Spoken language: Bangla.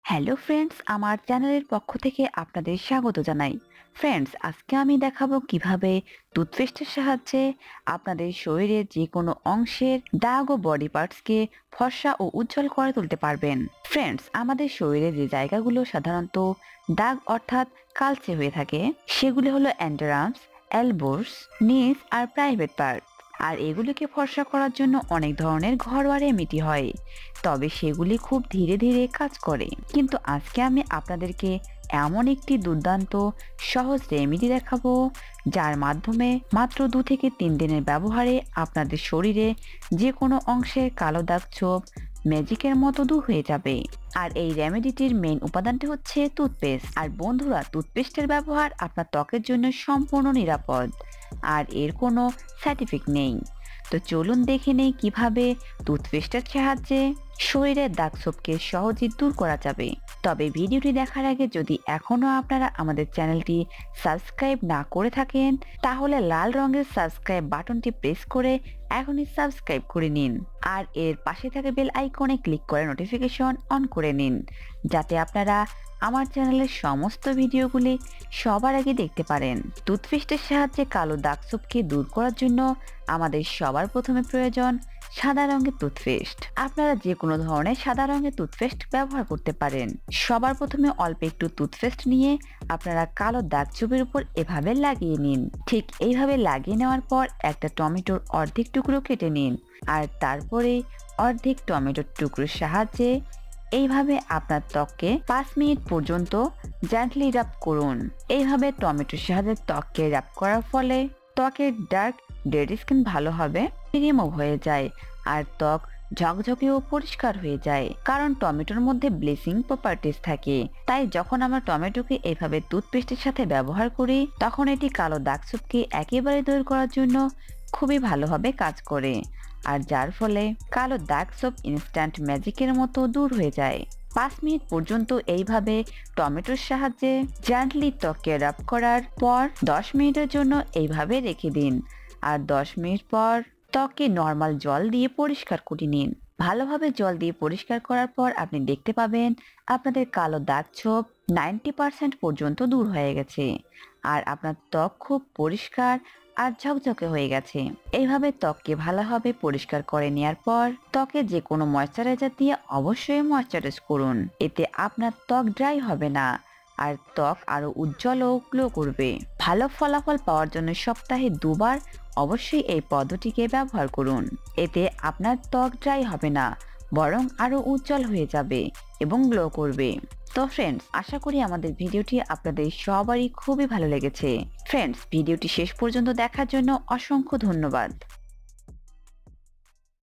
হ্যালো ফ্রেন্ডস, আমার চ্যানেলের পক্ষ থেকে আপনাদের স্বাগত জানাই। ফ্রেন্ডস, আজকে আমি দেখাবো কিভাবে টুথপেস্টের সাহায্যে আপনাদের শরীরের যে কোনো অংশের দাগ ও বডি পার্টসকে ফর্সা ও উজ্জ্বল করে তুলতে পারবেন। ফ্রেন্ডস, আমাদের শরীরে যে জায়গাগুলো সাধারণত দাগ অর্থাৎ কালচে হয়ে থাকে সেগুলি হলো অ্যান্ডারামস, এলবোস, নিস আর প্রাইভেট পার্ট। আর এগুলিকে ফর্সা করার জন্য অনেক ধরনের ঘরোয়া রেমেডি হয়, তবে সেগুলি খুব ধীরে ধীরে কাজ করে। কিন্তু আজকে আমি আপনাদেরকে এমন একটি দুর্দান্ত সহজ রেমেডি দেখাবো যার মাধ্যমে মাত্র 2 থেকে 3 দিনের ব্যবহারে আপনাদের শরীরে যে কোনো অংশের কালো দাগ ছোপ ম্যাজিকের মতো দূর হয়ে যাবে। আর এই রেমেডিটির মেইন উপাদানটি হচ্ছে টুথপেস্ট। আর বন্ধুরা, টুথপেস্টের ব্যবহার আপনার ত্বকের জন্য সম্পূর্ণ নিরাপদ আর এর কোনো সাইড ইফেক্ট নেই। তো চলুন দেখে নেই কিভাবে টুথপেস্টের সাহায্যে শরীরের দাগ ছোপকে সহজেই দূর করা যাবে। তবে ভিডিওটি দেখার আগে যদি এখনো আপনারা আমাদের চ্যানেলটি সাবস্ক্রাইব না করে থাকেন তাহলে লাল রঙের সাবস্ক্রাইব বাটনটি প্রেস করে এখনই সাবস্ক্রাইব করে নিন। আর এর পাশে থাকা বেল আইকনে ক্লিক করে নোটিফিকেশন অন করে নিন, যাতে আপনারা আমার চ্যানেলের সমস্ত ভিডিওগুলি সবার আগে দেখতে পারেন। টুথপেস্টের সাহায্যে কালো দাগ ছোপকে দূর করার জন্য আমাদের সবার প্রথমে প্রয়োজন সাদা রঙের টুথপেস্ট। আপনারা যে কোনো ধরনের সাদা রঙের টুথপেস্ট ব্যবহার করতে পারেন। সবার প্রথমে অল্প একটু টুথপেস্ট নিয়ে আপনারা কালো দাগ ছোপের উপর এভাবে লাগিয়ে নিন। ঠিক এইভাবে লাগিয়ে নেওয়ার পর একটা টমেটোর অর্ধেক টুকরো কেটে নিন আর তারপরে অর্ধেক টমেটোর টুকরোর সাহায্যে এইভাবে আপনার ত্বককে 5 মিনিট পর্যন্ত জেন্টলি রাব করুন। এইভাবে টমেটোর সাহায্যে ত্বককে রাব করার ফলে ত্বকের ডার্ক ডেড স্কিন ভালোভাবে রিমুভ হয়ে যায় আর ত্বক ঝকঝকে ও পরিষ্কার হয়ে যায়, কারণ টমেটোর মধ্যে ব্লিচিং প্রপার্টিজ থাকে। তাই যখন আমরা টমেটোকে এইভাবে টুথপেস্টের সাথে ব্যবহার করি তখন এটি কালো দাগ ছোপকে একেবারে দূর করার জন্য খুবই ভালোভাবে কাজ করে, আর যার ফলে কালো দাগ ছোপ ইনস্ট্যান্ট ম্যাজিকের মতো দূর হয়ে যায়। 5 মিনিট পর্যন্ত এইভাবে টমেটোর সাহায্যে জেন্টলি ত্বকে রাব করার পর 10 মিনিটের জন্য এইভাবে রেখে দিন। আর 10 মিনিট পর ত্বকে নর্মাল জল দিয়ে পরিষ্কার করে নিন। ভালোভাবে জল দিয়ে পরিষ্কার করার পর আপনি দেখতে পাবেন আপনাদের কালো দাগ ছোপ 90% পর্যন্ত দূর হয়ে গেছে আর আপনার ত্বক খুব পরিষ্কার আর ঝকঝকে হয়ে গেছে। এইভাবে ত্বককে ভালোভাবে পরিষ্কার করে নেওয়ার পর ত্বকে যে কোনো ময়শ্চারাইজার দিয়ে অবশ্যই ময়শ্চারাইজ করুন। এতে আপনার ত্বক ড্রাই হবে না আর ত্বক আরো উজ্জ্বল ও গ্লো করবে। ভালো ফলাফল পাওয়ার জন্য সপ্তাহে 2 বার অবশ্যই এই পদ্ধতিকে ব্যবহার করুন। এতে আপনার ত্বক ড্রাই হবে না, বরং আরো উজ্জ্বল হয়ে যাবে এবং গ্লো করবে। তো ফ্রেন্ডস, আশা করি আমাদের ভিডিওটি আপনাদের সবারই খুবই ভালো লেগেছে। ফ্রেন্ডস, ভিডিওটি শেষ পর্যন্ত দেখার জন্য অসংখ্য ধন্যবাদ।